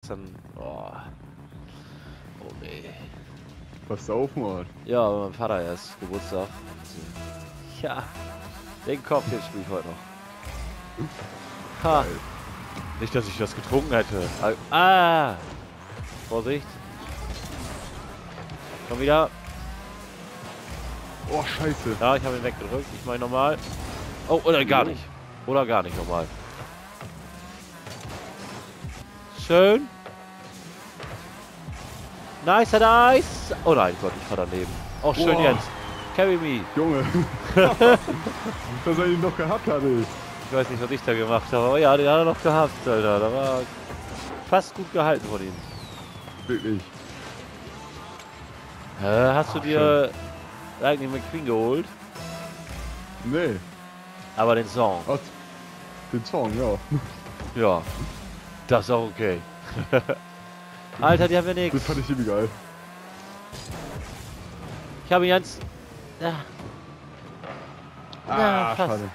dann... Oh, oh nee. Pass auf, Mann. Ja, aber mein Vater erst Geburtstag. Ja, den Kopf, den spiele ich heute noch. Ha. Geil. Nicht, dass ich das getrunken hätte. Ah! Vorsicht. Komm wieder. Oh, scheiße. Ja, ich habe ihn weggedrückt. Ich meine normal. Oh, oder gar nicht. Oder gar nicht normal. Schön. Nice, nice. Oh nein, Gott, ich fahr daneben. Oh, schön, Boah. Jens. Carry me. Junge. Dass er ihn noch gehabt hatte. Ich weiß nicht, was ich da gemacht habe. Aber ja, den hat er noch gehabt, Alter. Da war fast gut gehalten von ihm. Wirklich. Hast du dir Lightning McQueen geholt? Nee. Aber den Song. Ach, den Song, ja. Ja. Das ist auch okay. Alter, die haben ja Das nichts. fand ich irgendwie geil. Ich habe ihn jetzt... Ja. Ja, fast. schade.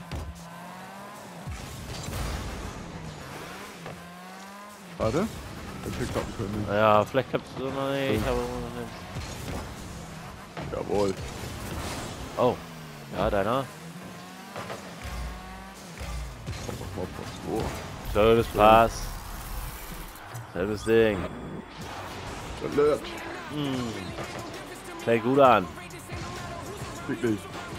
Warte. Hätte ich klappen können. Ja, vielleicht klappt es noch nicht. Ich habe noch nicht. Jawohl. Oh. Ja, deiner. Mach mal Post. Oh. Schönes Pass. Selbes Ding. Alert. Fängt gut an. Wirklich.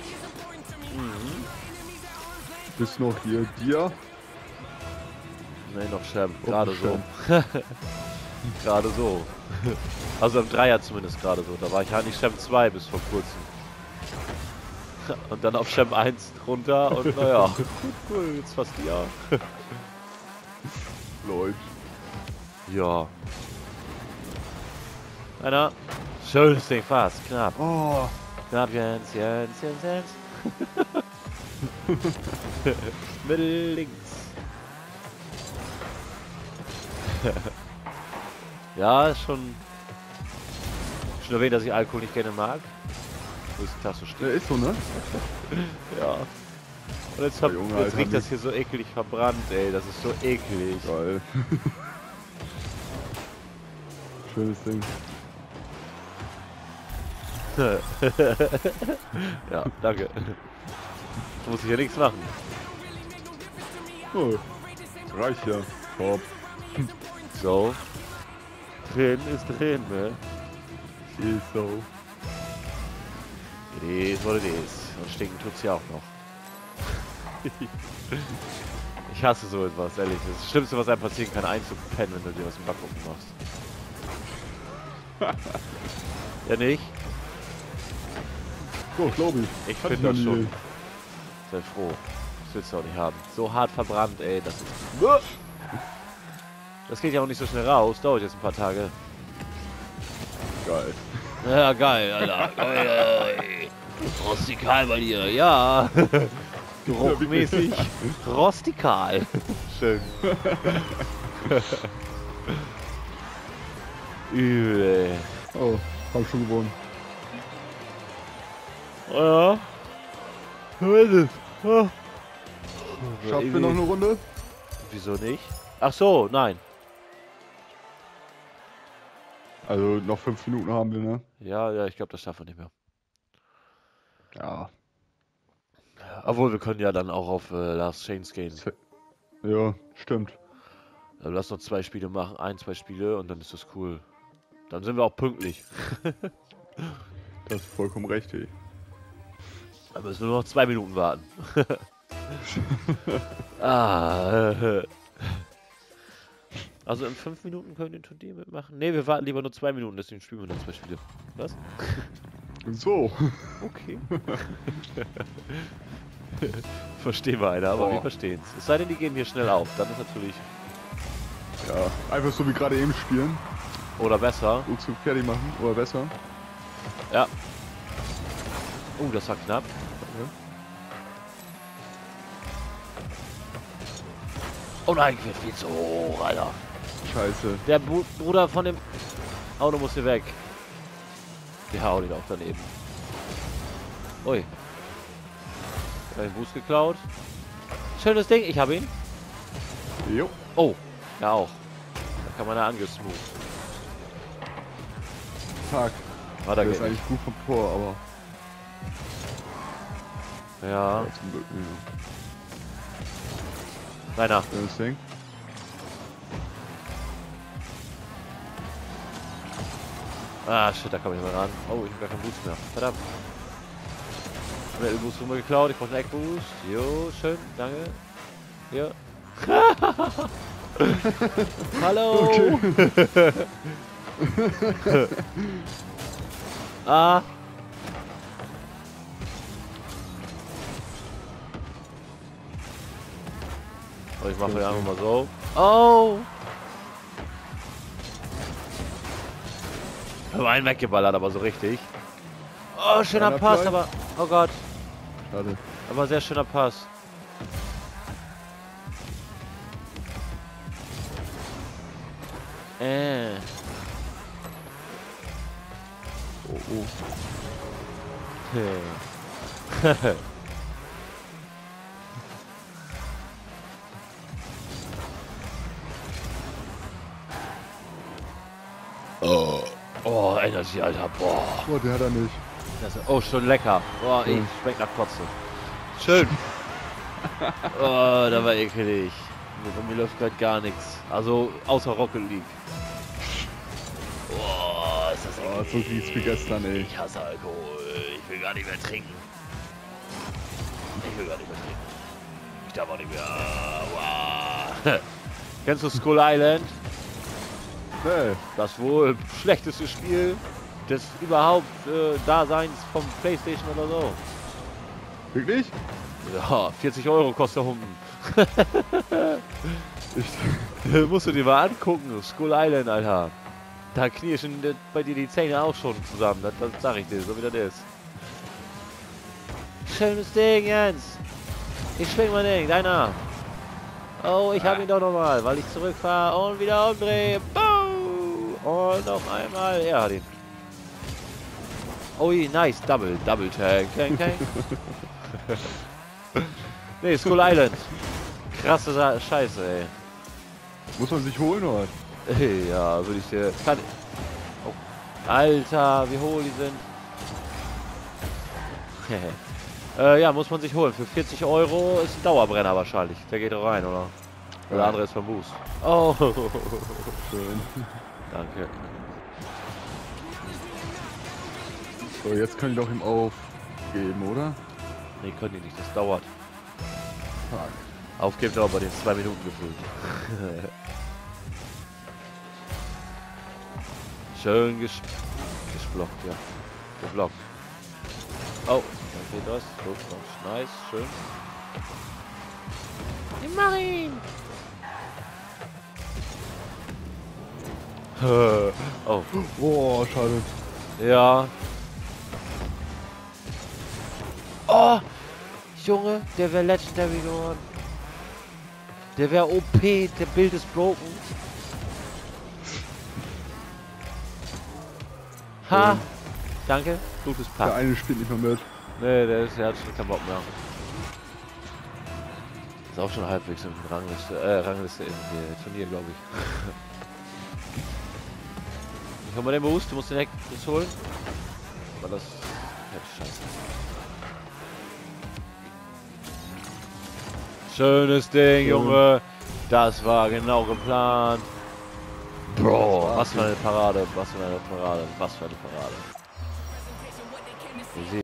Bis noch hier dir. Nee, noch Scherben. Oh, Gerade so. Gerade so. Also im Dreier zumindest gerade so. Da war ich halt nicht Scherben 2 bis vor kurzem. Und dann auf Scherben 1 runter und naja. Cool, jetzt fast ja. Leute. Ja. Einer. Schönes Ding, fast. Knapp. Oh. Knapp, Jens, Jens, Jens, Jens. Mittel links. Ja, ist schon erwähnt, dass ich Alkohol nicht gerne mag. Wo ist die Tasse Der steht. ist so, ne? Ja. Und jetzt, Der Junge, jetzt Alter, riecht das nicht. hier so eklig verbrannt, ey. Das ist so eklig. Geil. Schönes Ding. Ja, danke. Muss ich ja nichts machen. Oh. Reicht ja. Top. So. Drin ist drin, ne? Ist so. It is what it is. Und stinken tut's ja auch noch. Ich hasse so etwas, ehrlich. Das Schlimmste, was einem passieren kann, einzupennen, wenn du dir was im Backofen machst. Ja, nicht? So, glaube ich. Ich Hatte finde das noch schon. nie. Sei froh. Das willst du auch nicht haben. So hart verbrannt, ey. Das ist... Das geht ja auch nicht so schnell raus. Dauert jetzt ein paar Tage. Geil. Ja, geil, Alter. Rustikal bei dir, ja. Geruchmäßig rustikal. Schön. Übel. Oh, hab schon gewonnen. Ja. So ist es. Ja. Schaffen wir noch eine Runde? Wieso nicht? Ach so, nein. Also noch 5 Minuten haben wir, ne? Ja, ich glaube, das schaffen wir nicht mehr. Ja. Obwohl, wir können ja dann auch auf Last Chains gehen. Ja, stimmt. Also lass noch 2 Spiele machen, 2 Spiele und dann ist das cool. Dann sind wir auch pünktlich. Das ist vollkommen recht, ey. Da müssen wir nur noch 2 Minuten warten. Also in 5 Minuten können wir den Turnier mitmachen? Ne, wir warten lieber nur 2 Minuten, deswegen spielen wir dann 2 Spiele. Was? So. Okay. Verstehen wir einer, aber wir verstehen es. Es sei denn, die gehen hier schnell auf, dann ist natürlich... Ja, einfach so wie gerade eben spielen. Oder besser. Ruckzuck fertig machen, oder besser. Ja. Das war knapp. Oh nein, ich werde viel zu hoch, Alter. Scheiße. Der Bruder von dem Auto muss hier weg. Die hauen ihn auch daneben. Ui. Den Boost geklaut. Schönes Ding, ich habe ihn. Jo. Oh, ja auch. Kann man da angesmooth. Tag. War da Der geht ist eigentlich gut vom Tor, aber... Ja. Ja, zum Glück, ja. Rainer. Das Ding. Ah, shit, da komme ich mal ran. Oh, ich habe gar keinen Boost mehr. Verdammt. Metal-Boost von mir geklaut. Ich brauche einen Eck-Boost. Jo, schön. Danke. Ja. Hallo. Ah. Oh, ich mache mir einfach mal so. Oh. Ich habe einen weggeballert, aber so richtig. Oh, schöner Einer Pass, bleibt. aber... Oh Gott. Schade. Aber sehr schöner Pass. Oh, oh. Oh, Energy, Alter. Boah. Oh, der hat er nicht. Oh, schon lecker. Boah, ich schmeckt nach Kotze. Schön. Oh, da war ekelig. Bei mir läuft gerade gar nichts. Also, außer Rocket League. Boah, ist das Oh, so wie es wie gestern, ey. Ich hasse Alkohol. Ich will gar nicht mehr trinken. Ich will gar nicht mehr trinken. Ich darf auch nicht mehr. Wow. Kennst du Skull Island? Nee. Das wohl schlechteste Spiel des überhaupt Daseins vom PlayStation oder so. Wirklich? Ja, 40 Euro kostet der Humpen. Ich, Musst du dir mal angucken. Skull Island, Alter. Da knirschen bei dir die Zähne auch schon zusammen. Das sag ich dir, so wie das ist. Schönes Ding, Jens. Ich schwing mein Ding, deiner. Oh, ich hab ihn doch nochmal, weil ich zurückfahre und wieder umdrehe. Boom! Und noch einmal. Er hat ihn. Oh, nice. Double Tag. Tank. Nee, Skull Island. Krasse Scheiße, ey. muss man sich holen, oder? Ja, würde ich dir... Oh. Alter, wie hohl die sind. Ja, muss man sich holen. Für 40 Euro ist ein Dauerbrenner wahrscheinlich. Der geht rein, oder? Der Ja. andere ist vom Boost. Oh. Schön. Danke. So, jetzt kann ich doch ihm aufgeben, oder? Nee, können die nicht. Das dauert. Fuck. Aufgeben dauert bei den 2 Minuten gefühlt. Schön gesblockt, ja. Geblockt. Oh, dann geht das. So, nice, schön. Ich mach ihn! Oh, Boah, schade. ja. Oh, Junge, der wäre Legendary geworden. Der wäre OP, der Bild ist broken. Ha! Danke, gutes Der Pack. eine spielt nicht mehr mit. Nee, der hat schon keinen Bock mehr. Ist auch schon halbwegs in Rangliste im Turnier, glaube ich. Ich hol mal den Boost, du musst den Heck holen. Aber das... Ja, scheiße. Schönes Ding, Junge. Das war genau geplant. Bro, was für eine Parade, was für eine Parade, was für eine Parade.